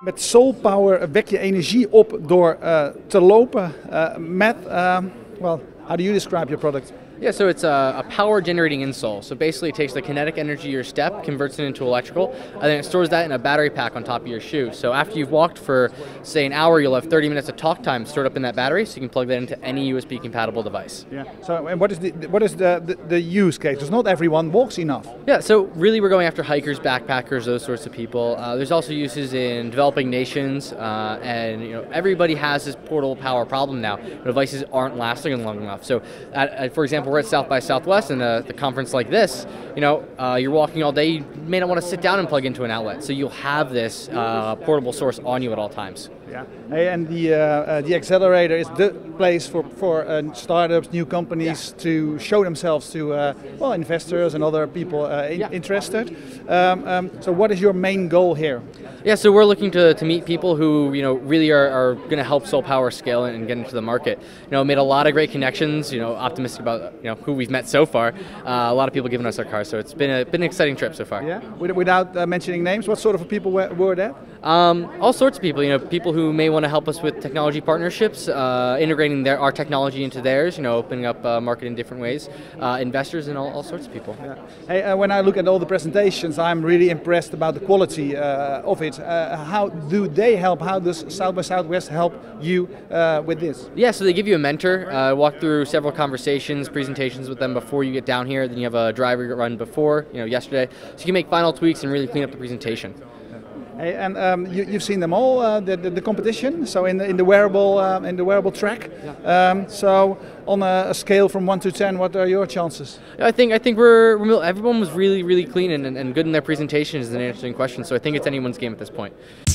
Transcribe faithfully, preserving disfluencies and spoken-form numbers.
Met SoulPower wek je energie op door uh, te lopen. Uh, Matt, um, well, how do you describe your product? Yeah, so it's a, a power generating insole. So basically it takes the kinetic energy of your step, converts it into electrical, and then it stores that in a battery pack on top of your shoe. So after you've walked for, say, an hour, you'll have thirty minutes of talk time stored up in that battery, so you can plug that into any U S B compatible device. Yeah. So and what is the what is the, the, the use case? Because not everyone walks enough. Yeah, so really we're going after hikers, backpackers, those sorts of people. Uh, there's also uses in developing nations, uh, and you know everybody has this portable power problem now. Devices aren't lasting long enough. So, at, at, for example, we're at South by Southwest and a the conference like this, you know, uh, you're walking all day, you may not want to sit down and plug into an outlet. So you'll have this uh, portable source on you at all times. Yeah. Hey, and the uh, uh, the accelerator is the place for for uh, startups, new companies yeah. to show themselves to uh, well investors and other people uh, in, yeah. interested. Um, um, so what is your main goal here? Yeah, so we're looking to, to meet people who you know really are, are going to help SoulPower scale and get into the market. You know, made a lot of great connections. You know, optimistic about you know who we've met so far. Uh, a lot of people giving us their cars, so it's been a been an exciting trip so far. Yeah. Without uh, mentioning names, what sort of people were, were there? Um, all sorts of people. You know, people who may want to help us with technology partnerships, uh, integrating their our technology into theirs. You know, opening up uh, market in different ways. Uh, investors and all, all sorts of people. Yeah. Hey, uh, when I look at all the presentations, I'm really impressed about the quality uh, of it. Uh, how do they help? How does South by Southwest help you uh, with this? Yeah, so they give you a mentor, uh, walk through several conversations, presentations with them before you get down here. Then you have a driver run before, you know, yesterday, so you can make final tweaks and really clean up the presentation. Hey, and um, you, you've seen them all, uh, the, the the competition. So in the in the wearable uh, in the wearable track. Yeah. Um, so on a, a scale from one to ten, what are your chances? I think I think we're, we're everyone was really really clean and, and good in their presentations and answering questions. So I think it's anyone's game at this point.